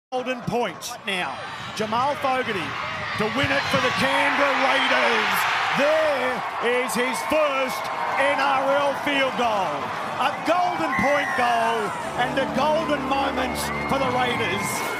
Golden point now. Jamal Fogarty to win it for the Canberra Raiders. There is his first NRL field goal. A golden point goal and a golden moment for the Raiders.